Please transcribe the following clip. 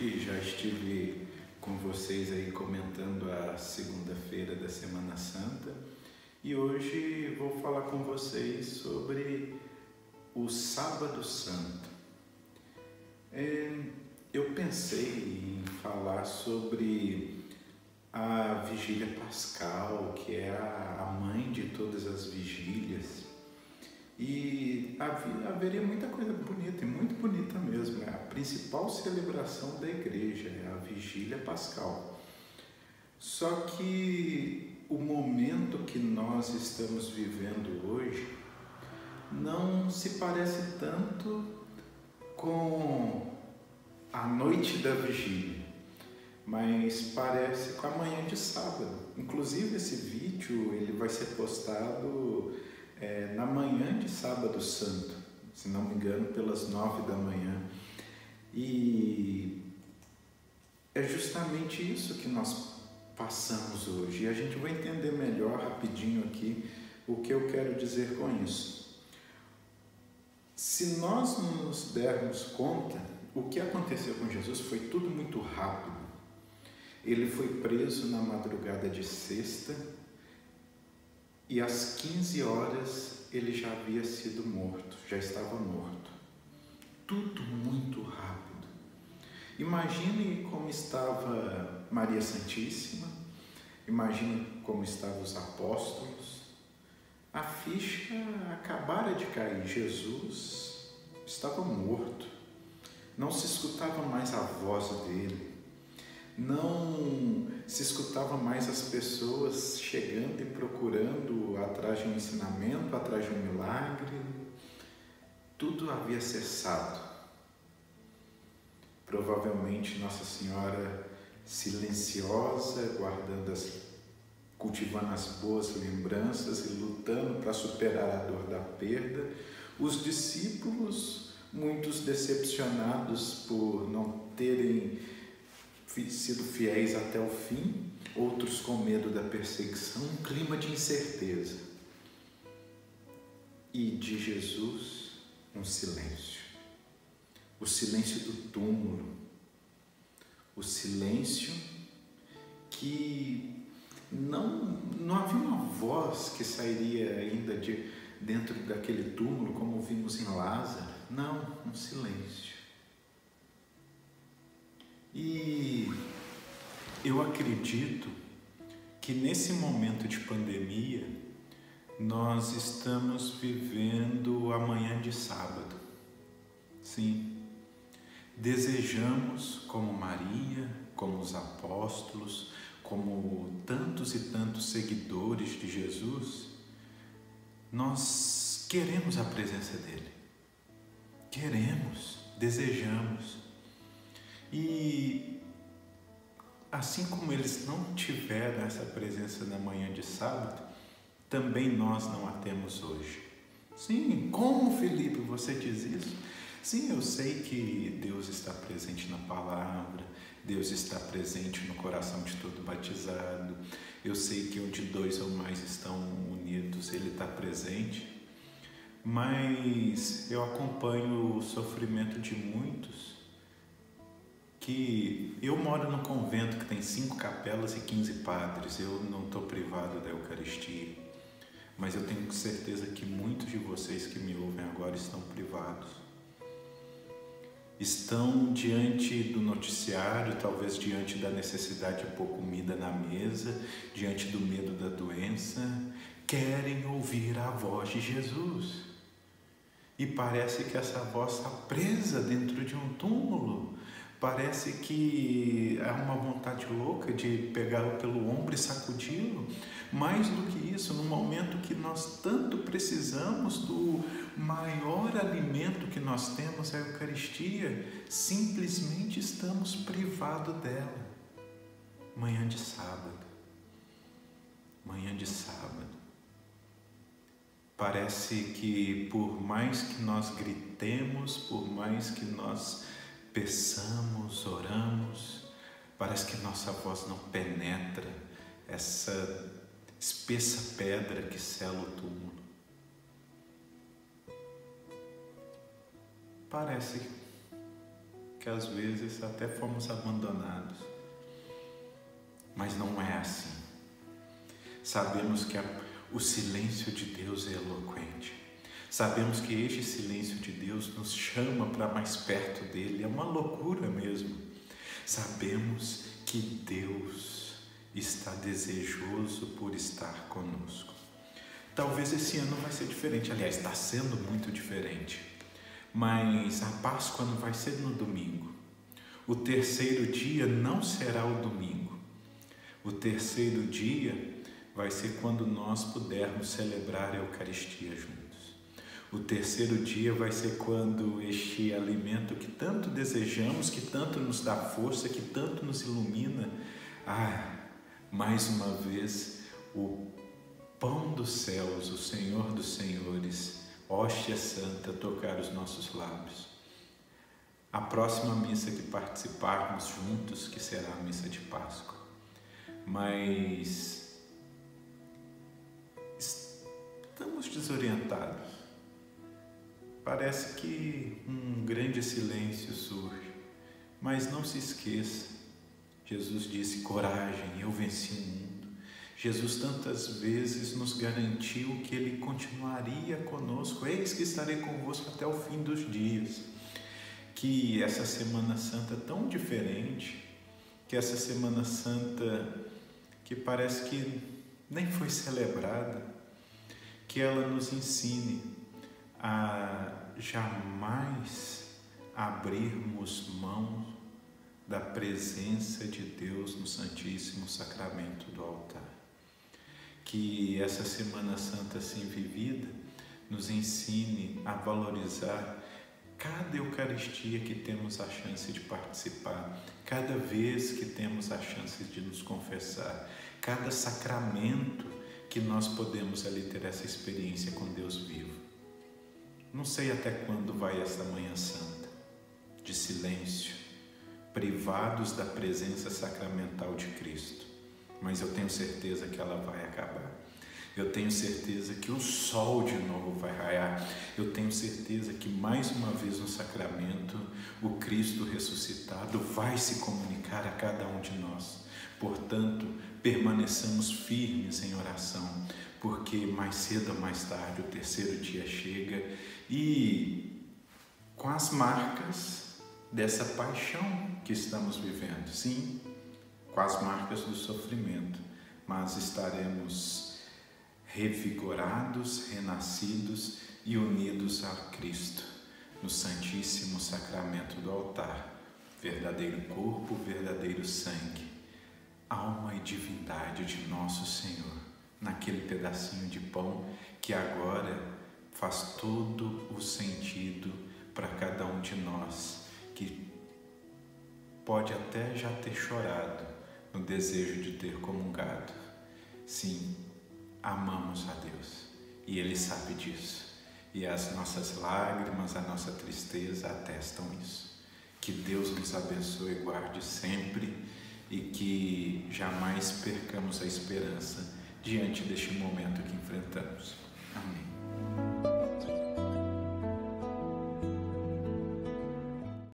Hoje já estive com vocês aí comentando a segunda-feira da Semana Santa e hoje vou falar com vocês sobre o Sábado Santo. Eu pensei em falar sobre a Vigília Pascal, que é a mãe de todas as vigílias. E haveria muita coisa bonita, e muito bonita mesmo. É a principal celebração da igreja, é a Vigília Pascal. Só que o momento que nós estamos vivendo hoje não se parece tanto com a noite da vigília, mas parece com a manhã de sábado. Inclusive esse vídeo ele vai ser postado na manhã de Sábado Santo, se não me engano, pelas 9 da manhã. E é justamente isso que nós passamos hoje. E a gente vai entender melhor rapidinho aqui o que eu quero dizer com isso. Se nós não nos dermos conta, o que aconteceu com Jesus foi tudo muito rápido. Ele foi preso na madrugada de sexta, e às 15 horas ele já havia sido morto, já estava morto. Tudo muito rápido. Imagine como estava Maria Santíssima, imagine como estavam os apóstolos. A ficha acabara de cair, Jesus estava morto. Não se escutava mais a voz dele. Não se escutava mais as pessoas chegando e procurando atrás de um ensinamento, atrás de um milagre. Tudo havia cessado. Provavelmente Nossa Senhora silenciosa, cultivando as boas lembranças e lutando para superar a dor da perda. Os discípulos, muitos decepcionados por não terem sido fiéis até o fim, outros com medo da perseguição, um clima de incerteza. E de Jesus, um silêncio. O silêncio do túmulo. O silêncio que não havia uma voz que sairia ainda de dentro daquele túmulo, como vimos em Lázaro. Não, um silêncio. E eu acredito que nesse momento de pandemia nós estamos vivendo a manhã de sábado. Sim, desejamos, como Maria, como os apóstolos, como tantos e tantos seguidores de Jesus, nós queremos a presença dele. Queremos, desejamos. E assim como eles não tiveram essa presença na manhã de sábado, também nós não a temos hoje. Sim, como, Felipe, você diz isso? Sim, eu sei que Deus está presente na palavra, Deus está presente no coração de todo batizado. Eu sei que onde 2 ou mais estão unidos, Ele está presente. Mas eu acompanho o sofrimento de muitos. Que eu moro num convento que tem 5 capelas e 15 padres. Eu não estou privado da Eucaristia, mas eu tenho certeza que muitos de vocês que me ouvem agora estão privados. Estão diante do noticiário, talvez diante da necessidade de pôr comida na mesa, diante do medo da doença, querem ouvir a voz de Jesus. E parece que essa voz está presa dentro de um túmulo. Parece que há uma vontade louca de pegá-lo pelo ombro e sacudi-lo. Mais do que isso, no momento que nós tanto precisamos do maior alimento que nós temos, a Eucaristia, simplesmente estamos privados dela. Manhã de sábado. Manhã de sábado. Parece que por mais que nós gritemos, por mais que nós peçamos, oramos, parece que nossa voz não penetra essa espessa pedra que sela o túmulo. Parece que às vezes até fomos abandonados, mas não é assim. Sabemos que o silêncio de Deus é eloquente. Sabemos que este silêncio de Deus nos chama para mais perto dele. É uma loucura mesmo. Sabemos que Deus está desejoso por estar conosco. Talvez esse ano vai ser diferente. Aliás, está sendo muito diferente. Mas a Páscoa não vai ser no domingo. O terceiro dia não será o domingo. O terceiro dia vai ser quando nós pudermos celebrar a Eucaristia juntos. O terceiro dia vai ser quando este alimento que tanto desejamos, que tanto nos dá força, que tanto nos ilumina, mais uma vez, o pão dos céus, o Senhor dos Senhores, hóstia santa, tocar os nossos lábios. A próxima missa que participarmos juntos, que será a missa de Páscoa. Mas estamos desorientados. Parece que um grande silêncio surge, mas não se esqueça, Jesus disse: coragem, eu venci o mundo. Jesus tantas vezes nos garantiu que Ele continuaria conosco. Eis que estarei convosco até o fim dos dias. Que essa Semana Santa tão diferente, que essa Semana Santa que parece que nem foi celebrada, que ela nos ensine a jamais abrirmos mão da presença de Deus no Santíssimo Sacramento do altar. Que essa Semana Santa assim vivida nos ensine a valorizar cada Eucaristia que temos a chance de participar, cada vez que temos a chance de nos confessar, cada sacramento que nós podemos ali ter essa experiência com Deus vivo. Não sei até quando vai essa Manhã Santa, de silêncio, privados da presença sacramental de Cristo, mas eu tenho certeza que ela vai acabar. Eu tenho certeza que o sol de novo vai raiar. Eu tenho certeza que mais uma vez no sacramento, o Cristo ressuscitado vai se comunicar a cada um de nós. Portanto, permaneçamos firmes em oração, porque mais cedo ou mais tarde o terceiro dia chega e com as marcas dessa paixão que estamos vivendo, sim, com as marcas do sofrimento, mas estaremos revigorados, renascidos e unidos a Cristo no Santíssimo Sacramento do altar, verdadeiro corpo, verdadeiro sangue, alma e divindade de nosso Senhor, naquele pedacinho de pão que agora faz todo o sentido para cada um de nós, que pode até já ter chorado no desejo de ter comungado. Sim, amamos a Deus e Ele sabe disso, e as nossas lágrimas, a nossa tristeza atestam isso. Que Deus nos abençoe e guarde sempre, e que jamais percamos a esperança diante deste momento que enfrentamos.